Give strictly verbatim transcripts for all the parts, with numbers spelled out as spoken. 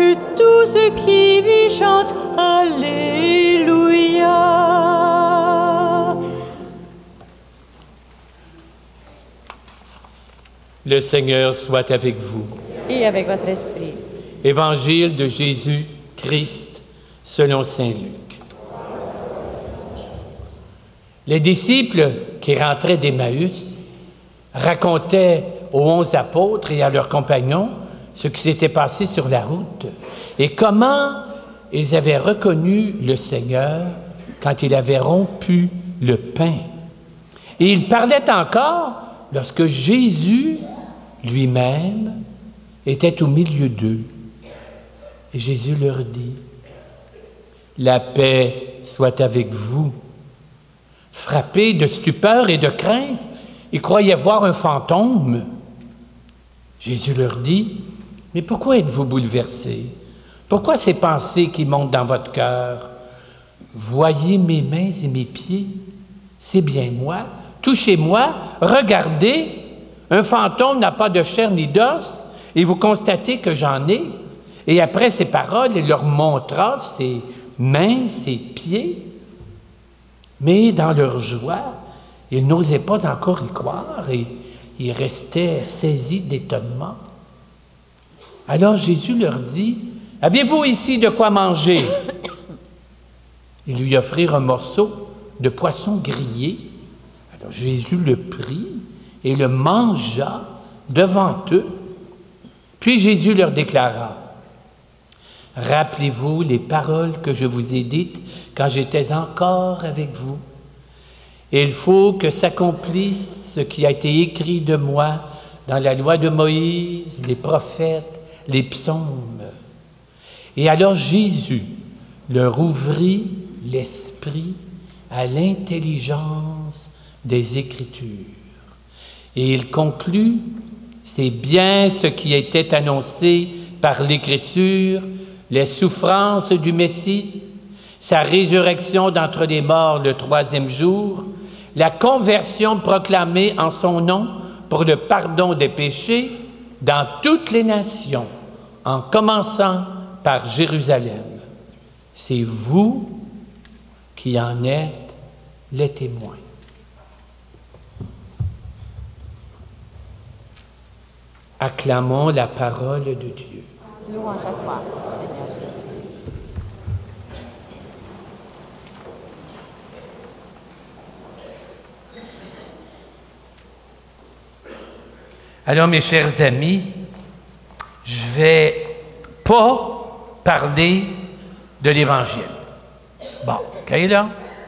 que tout ce qui vit chante Alléluia. Le Seigneur soit avec vous. Et avec votre esprit. Évangile de Jésus-Christ selon saint Luc. Les disciples qui rentraient d'Emmaüs racontaient aux onze apôtres et à leurs compagnons ce qui s'était passé sur la route et comment ils avaient reconnu le Seigneur quand il avait rompu le pain. Et ils parlaient encore lorsque Jésus lui-même était au milieu d'eux. Et Jésus leur dit, « La paix soit avec vous. » Frappés de stupeur et de crainte, ils croyaient voir un fantôme. Jésus leur dit, « Mais pourquoi êtes-vous bouleversés? Pourquoi ces pensées qui montent dans votre cœur? Voyez mes mains et mes pieds. C'est bien moi. Touchez-moi. Regardez. Un fantôme n'a pas de chair ni d'os, et vous constatez que j'en ai. » Et après ces paroles, il leur montra ses mains, ses pieds. Mais dans leur joie, ils n'osaient pas encore y croire et ils restaient saisis d'étonnement. Alors Jésus leur dit, « Avez-vous ici de quoi manger? » Ils lui offrirent un morceau de poisson grillé. Alors Jésus le prit et le mangea devant eux. Puis Jésus leur déclara, « Rappelez-vous les paroles que je vous ai dites quand j'étais encore avec vous. Il faut que s'accomplisse ce qui a été écrit de moi dans la loi de Moïse, les prophètes, les psaumes. » Et alors Jésus leur ouvrit l'esprit à l'intelligence des Écritures. Et il conclut, « C'est bien ce qui était annoncé par l'Écriture, les souffrances du Messie, sa résurrection d'entre les morts le troisième jour, la conversion proclamée en son nom pour le pardon des péchés dans toutes les nations, en commençant par Jérusalem. C'est vous qui en êtes les témoins. » Acclamons la parole de Dieu. Louange à toi, Seigneur Jésus. Alors, mes chers amis, je ne vais pas parler de l'Évangile. Bon, OK, là?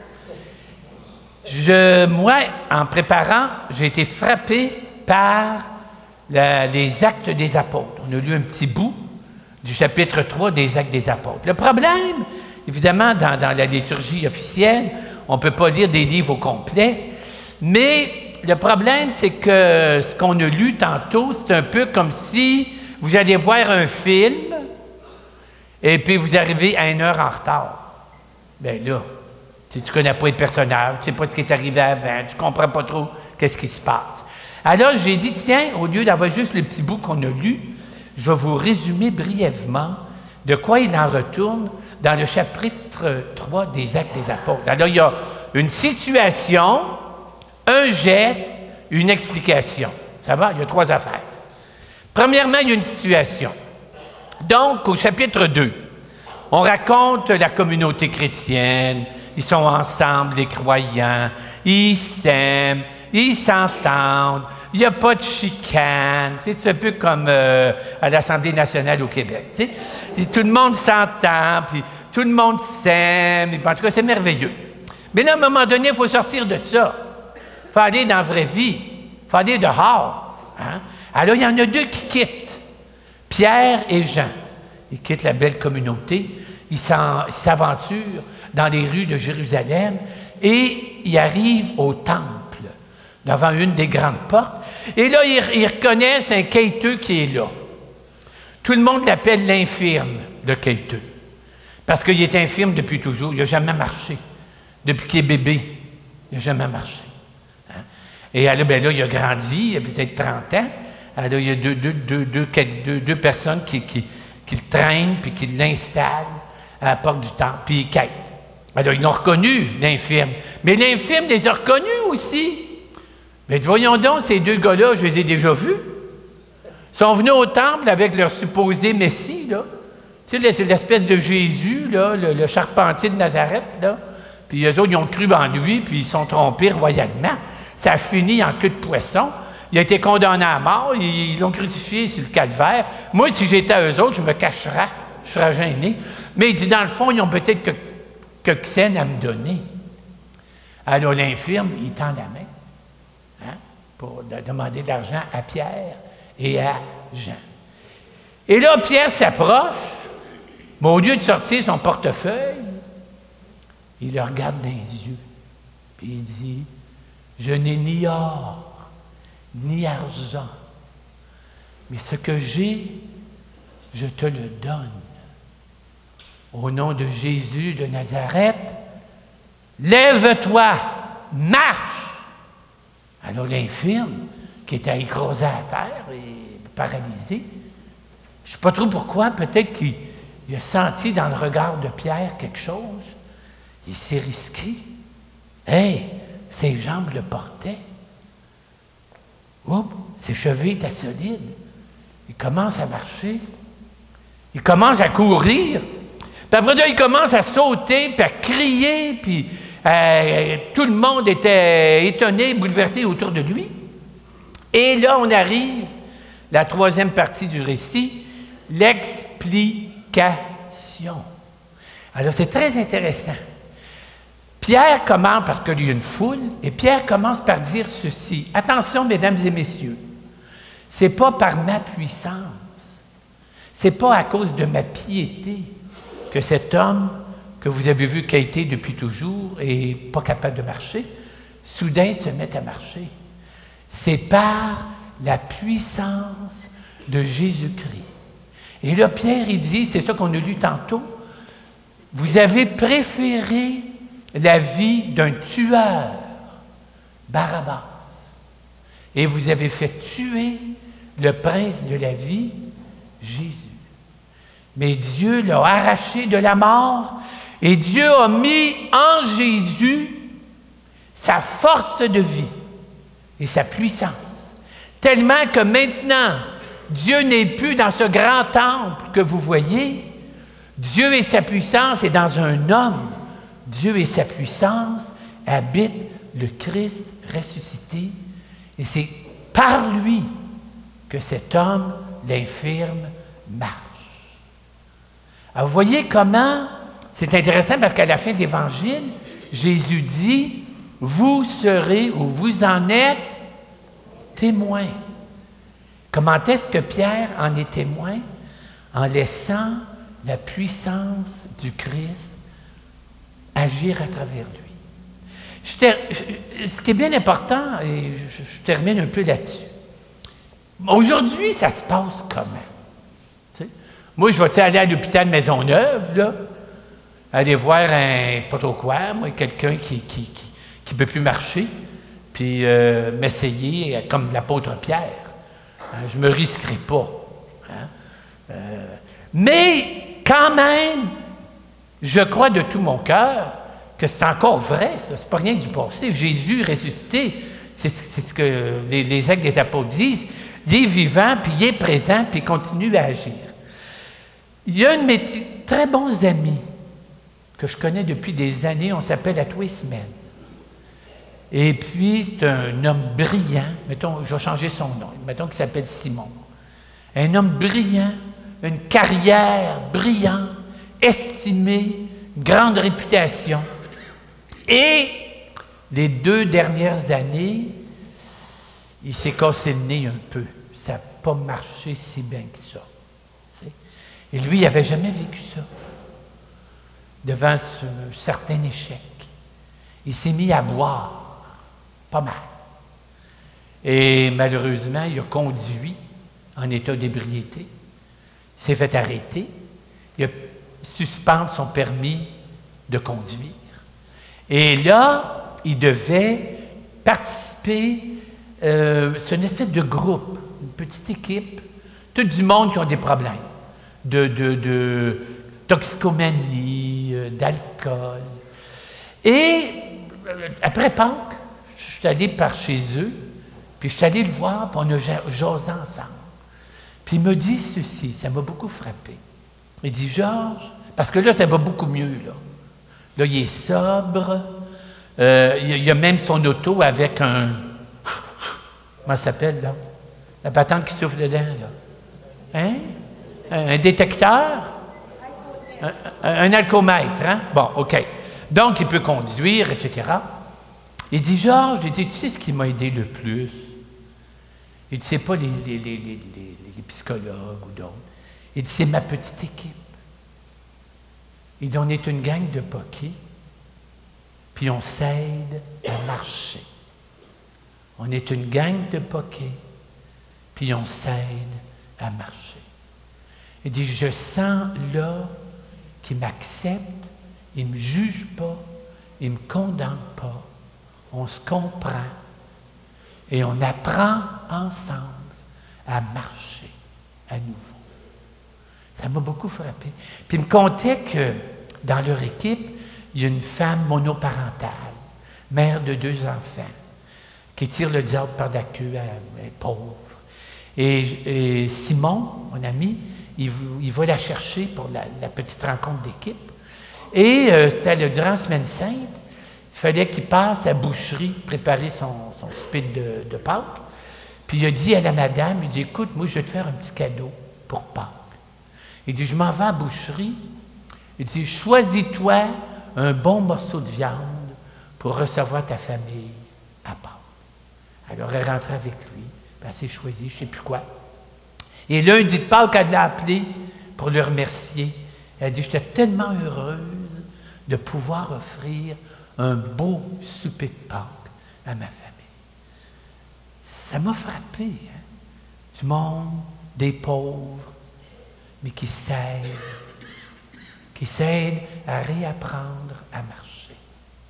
Je, moi, en préparant, j'ai été frappé par la, les Actes des Apôtres. On a lu un petit bout du chapitre trois des Actes des Apôtres. Le problème, évidemment, dans, dans la liturgie officielle, on ne peut pas lire des livres au complet, mais le problème, c'est que ce qu'on a lu tantôt, c'est un peu comme si vous alliez voir un film et puis vous arrivez à une heure en retard. Bien là, tu ne connais pas les personnages, tu ne sais pas ce qui est arrivé avant, tu ne comprends pas trop qu'est-ce qui se passe. Alors, j'ai dit, tiens, au lieu d'avoir juste le petit bout qu'on a lu, je vais vous résumer brièvement de quoi il en retourne dans le chapitre trois des Actes des Apôtres. Alors, il y a une situation, un geste, une explication. Ça va? Il y a trois affaires. Premièrement, il y a une situation. Donc, au chapitre deux, on raconte la communauté chrétienne, ils sont ensemble, les croyants, ils s'aiment, ils s'entendent, il n'y a pas de chicane. Tu sais, c'est un peu comme euh, à l'Assemblée nationale au Québec. Tu sais. Et tout le monde s'entend, puis tout le monde s'aime, en tout cas, c'est merveilleux. Mais là, à un moment donné, il faut sortir de ça. Il faut aller dans la vraie vie. Il faut aller dehors. Hein? Alors, il y en a deux qui quittent. Pierre et Jean. Ils quittent la belle communauté. Ils s'aventurent dans les rues de Jérusalem et ils arrivent au temple, devant une des grandes portes. Et là, ils, ils reconnaissent un quêteux qui est là. Tout le monde l'appelle l'infirme, le quêteux. Parce qu'il est infirme depuis toujours. Il n'a jamais marché. Depuis qu'il est bébé, il n'a jamais marché. Hein? Et alors, ben là, il a grandi, il a peut-être trente ans. Alors, il y a deux, deux, deux, deux, deux, deux personnes qui, qui, qui le traîne, puis qui l'installe à la porte du temple, puis il quête. Alors, ils l'ont reconnu, l'infirme. Mais l'infirme les a reconnus aussi. Mais voyons donc, ces deux gars-là, je les ai déjà vus. Ils sont venus au temple avec leur supposé Messie, là. Tu sais, c'est l'espèce de Jésus, là, le, le charpentier de Nazareth, là. Puis eux autres, ils ont cru en lui, puis ils se sont trompés royalement. Ça a fini en queue de poisson. Il a été condamné à mort, ils l'ont crucifié sur le calvaire. Moi, si j'étais à eux autres, je me cacherais, je serais gêné. Mais il dit, dans le fond, ils ont peut-être que, que Xène à me donner. Alors l'infirme, il tend la main, hein, pour de, demander de l'argent à Pierre et à Jean. Et là, Pierre s'approche, mais au lieu de sortir son portefeuille, il le regarde dans les yeux, puis il dit, « Je n'ai ni or, ni argent, mais ce que j'ai, je te le donne. Au nom de Jésus de Nazareth, lève-toi, marche! » Alors l'infirme, qui était écrasé à terre et paralysé, je ne sais pas trop pourquoi, peut-être qu'il a senti dans le regard de Pierre quelque chose. Il s'est risqué. Hey, ses jambes le portaient. Oups, ses chevilles étaient solides. Il commence à marcher. Il commence à courir. Puis après ça, il commence à sauter, puis à crier, puis euh, tout le monde était étonné, bouleversé autour de lui. Et là, on arrive, la troisième partie du récit, l'explication. Alors, c'est très intéressant. Pierre commence, parce qu'il y a une foule, et Pierre commence par dire ceci. Attention, mesdames et messieurs, ce n'est pas par ma puissance, ce n'est pas à cause de ma piété que cet homme, que vous avez vu quêter depuis toujours et pas capable de marcher, soudain se met à marcher. C'est par la puissance de Jésus-Christ. Et là, Pierre, il dit, c'est ça qu'on a lu tantôt, vous avez préféré la vie d'un tueur, Barabbas, et vous avez fait tuer le prince de la vie, Jésus. Mais Dieu l'a arraché de la mort, et Dieu a mis en Jésus sa force de vie et sa puissance, tellement que maintenant, Dieu n'est plus dans ce grand temple que vous voyez. Dieu et sa puissance est dans un homme. Dieu et sa puissance habitent le Christ ressuscité. Et c'est par lui que cet homme, l'infirme, marche. Alors, vous voyez comment, c'est intéressant parce qu'à la fin de l'Évangile, Jésus dit, « Vous serez ou vous en êtes témoins. » Comment est-ce que Pierre en est témoin? En laissant la puissance du Christ agir à travers lui. Je ter... Ce qui est bien important, et je, je termine un peu là-dessus. Aujourd'hui, ça se passe comment? T'sais? Moi, je vais aller à l'hôpital Maisonneuve, là, aller voir un, pas trop quoi, moi, quelqu'un qui qui, qui, qui peut plus marcher, puis euh, m'essayer comme l'apôtre Pierre. Hein, je ne me risquerai pas. Hein? Euh, mais quand même, je crois de tout mon cœur que c'est encore vrai, ça. C'est pas rien du passé. Jésus ressuscité, c'est ce que les, les actes des apôtres disent. Il est vivant, puis il est présent, puis il continue à agir. Il y a un de mes très bons amis que je connais depuis des années, on s'appelle à tous les semaines. Et puis, c'est un homme brillant, mettons, je vais changer son nom, mettons qu'il s'appelle Simon. Un homme brillant, une carrière brillante, estimé, une grande réputation. Et les deux dernières années, il s'est cassé le nez un peu. Ça n'a pas marché si bien que ça. T'sais? Et lui, il n'avait jamais vécu ça. Devant ce certain échec, il s'est mis à boire, pas mal. Et malheureusement, il a conduit en état d'ébriété. Il s'est fait arrêter. Il a suspendu son permis de conduire. Et là, il devait participer, euh, c'est une espèce de groupe, une petite équipe, tout du monde qui ont des problèmes. de, de, de toxicomanie, euh, d'alcool. Et euh, après Pâques, je suis allé par chez eux, puis je suis allé le voir, puis on a jasé ensemble. Puis il me dit ceci, ça m'a beaucoup frappé. Il dit, Georges, parce que là, ça va beaucoup mieux, là. Là, il est sobre, euh, il y a même son auto avec un... Comment ça s'appelle, là? La patente qui souffle dedans, là. Hein? Un, un détecteur? Un, un, un alcomètre, hein? Bon, OK. Donc, il peut conduire, et cetera. Il dit, Georges, il dit, tu sais ce qui m'a aidé le plus? Il dit, c'est pas les, les, les, les, les psychologues ou d'autres. Il dit, c'est ma petite équipe. Il dit, on est une gang de poquets, puis on s'aide à marcher. On est une gang de poquets, puis on s'aide à marcher. Il dit, je sens là qu'il m'accepte, il ne me juge pas, il ne me condamne pas. On se comprend et on apprend ensemble à marcher à nouveau. Ça m'a beaucoup frappé. Puis il me contait que dans leur équipe, il y a une femme monoparentale, mère de deux enfants, qui tire le diable par la queue, elle est pauvre. Et, et Simon, mon ami, il, il va la chercher pour la, la petite rencontre d'équipe. Et euh, c'était le, durant la Semaine Sainte, il fallait qu'il passe à la boucherie préparer son, son speed de, de Pâques. Puis il a dit à la madame, il dit, écoute, moi je vais te faire un petit cadeau pour Pâques. Il dit, je m'en vais à la boucherie. Il dit, choisis-toi un bon morceau de viande pour recevoir ta famille à Pâques. Alors elle rentre avec lui, puis elle s'est choisie, je ne sais plus quoi. Et lundi de Pâques, elle l'a appelé pour le remercier. Elle a dit, j'étais tellement heureuse de pouvoir offrir un beau souper de Pâques à ma famille. Ça m'a frappé, hein? Du monde, des pauvres, mais qui s'aident, qui s'aident à réapprendre à marcher.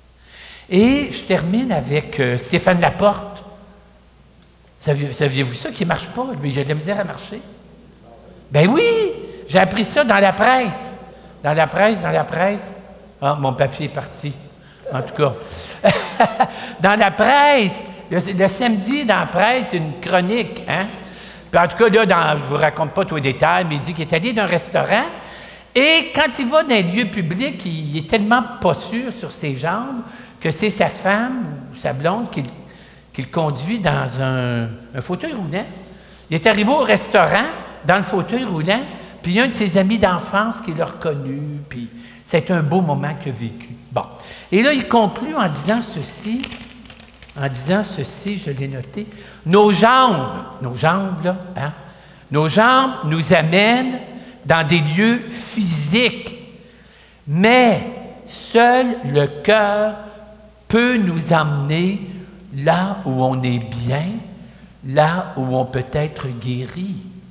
Et je termine avec euh, Stéphane Laporte. Saviez, saviez-vous ça, qu'il ne marche pas? Lui, il a de la misère à marcher. Ben oui! J'ai appris ça dans la presse. Dans la presse, dans la presse. Ah, mon papier est parti. En tout cas. Dans la presse, le, le samedi, dans la presse, une chronique, hein? Puis en tout cas, là, dans, je ne vous raconte pas tous les détails, mais il dit qu'il est allé dans un restaurant et quand il va dans un lieu public, il, il est tellement pas sûr sur ses jambes que c'est sa femme ou sa blonde qui, qui le conduit dans un, un fauteuil roulant. Il est arrivé au restaurant, dans le fauteuil roulant, puis il y a un de ses amis d'enfance qui l'a reconnu, puis c'est un beau moment qu'il a vécu. Bon. Et là, il conclut en disant ceci, en disant ceci, je l'ai noté, nos jambes, nos jambes, là, hein, nos jambes nous amènent dans des lieux physiques, mais seul le cœur peut nous emmener là où on est bien, là où on peut être guéri,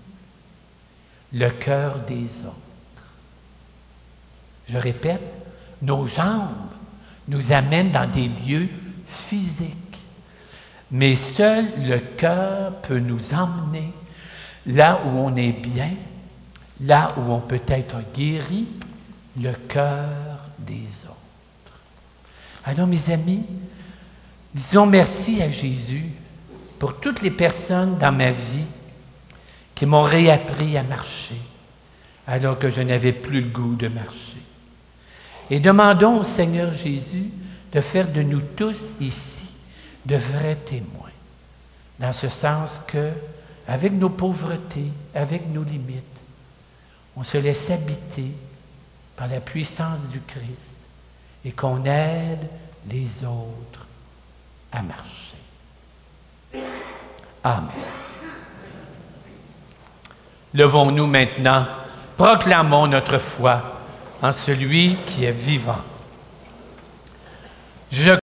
le cœur des autres. Je répète, nos jambes nous amènent dans des lieux physiques, mais seul le cœur peut nous emmener là où on est bien, là où on peut être guéri, le cœur des autres. Alors, mes amis, disons merci à Jésus pour toutes les personnes dans ma vie qui m'ont réappris à marcher alors que je n'avais plus le goût de marcher. Et demandons au Seigneur Jésus de faire de nous tous ici de vrais témoins, dans ce sens que, avec nos pauvretés, avec nos limites, on se laisse habiter par la puissance du Christ et qu'on aide les autres à marcher. Amen. Levons-nous maintenant, proclamons notre foi en celui qui est vivant. Je